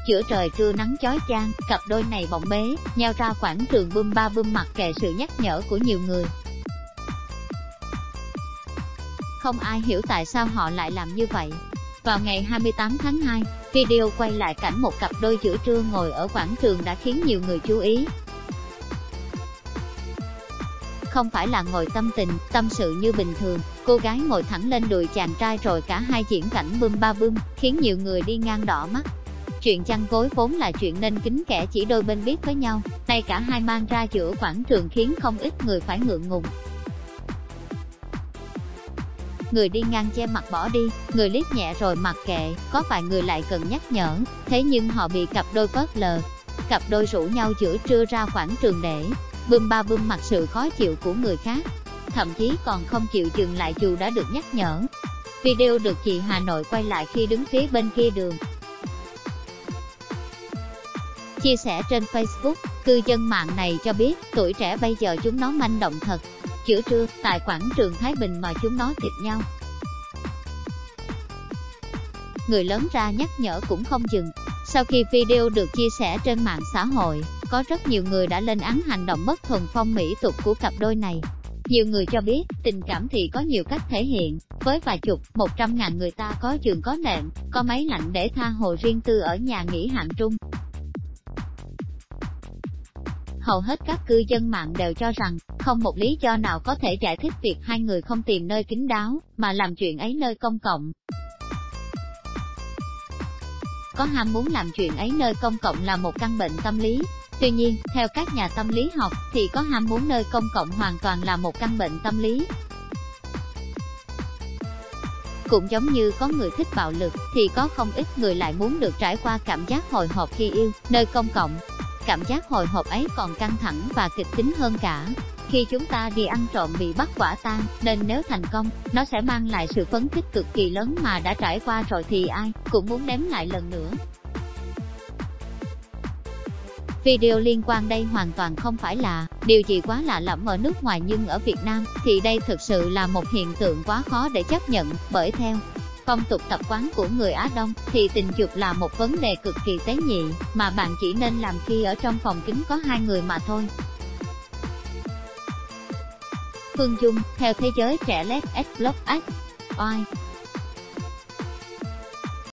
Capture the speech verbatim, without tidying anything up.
Giữa trời trưa nắng chói chang, cặp đôi này bồng bế, nhao ra quảng trường bum ba bum mặc kệ sự nhắc nhở của nhiều người. Không ai hiểu tại sao họ lại làm như vậy. Vào ngày hai mươi tám tháng hai, video quay lại cảnh một cặp đôi giữa trưa ngồi ở quảng trường đã khiến nhiều người chú ý. Không phải là ngồi tâm tình, tâm sự như bình thường, cô gái ngồi thẳng lên đùi chàng trai rồi cả hai diễn cảnh bum ba bum, khiến nhiều người đi ngang đỏ mắt. Chuyện chăn gối vốn là chuyện nên kính kẽ chỉ đôi bên biết với nhau, nay cả hai mang ra giữa quảng trường khiến không ít người phải ngượng ngùng. Người đi ngang che mặt bỏ đi, người liếc nhẹ rồi mặc kệ, có vài người lại cần nhắc nhở, thế nhưng họ bị cặp đôi phớt lờ. Cặp đôi rủ nhau giữa trưa ra quảng trường để bum ba bum mặc sự khó chịu của người khác, thậm chí còn không chịu dừng lại dù đã được nhắc nhở. Video được chị Hà Nội quay lại khi đứng phía bên kia đường. Chia sẻ trên Facebook, cư dân mạng này cho biết, tuổi trẻ bây giờ chúng nó manh động thật. Giữa trưa, tại quảng trường Thái Bình mà chúng nó thịt nhau. Người lớn ra nhắc nhở cũng không dừng. Sau khi video được chia sẻ trên mạng xã hội, có rất nhiều người đã lên án hành động bất thuần phong mỹ tục của cặp đôi này. Nhiều người cho biết, tình cảm thì có nhiều cách thể hiện, với vài chục, một trăm ngàn người ta có giường có nệm, có máy lạnh để tha hồ riêng tư ở nhà nghỉ hạng trung. Hầu hết các cư dân mạng đều cho rằng, không một lý do nào có thể giải thích việc hai người không tìm nơi kín đáo, mà làm chuyện ấy nơi công cộng. Có ham muốn làm chuyện ấy nơi công cộng là một căn bệnh tâm lý. Tuy nhiên, theo các nhà tâm lý học, thì có ham muốn nơi công cộng hoàn toàn là một căn bệnh tâm lý. Cũng giống như có người thích bạo lực, thì có không ít người lại muốn được trải qua cảm giác hồi hộp khi yêu, nơi công cộng. Cảm giác hồi hộp ấy còn căng thẳng và kịch tính hơn cả khi chúng ta đi ăn trộm bị bắt quả tang, nên nếu thành công, nó sẽ mang lại sự phấn khích cực kỳ lớn mà đã trải qua rồi thì ai cũng muốn nếm lại lần nữa. Video liên quan đây hoàn toàn không phải là điều gì quá lạ lẫm ở nước ngoài, nhưng ở Việt Nam thì đây thực sự là một hiện tượng quá khó để chấp nhận, bởi theo phong tục tập quán của người Á Đông, thì tình dục là một vấn đề cực kỳ tế nhị, mà bạn chỉ nên làm khi ở trong phòng kín có hai người mà thôi. Phương Dung, theo Thế giới trẻ Let's Explore X, oai.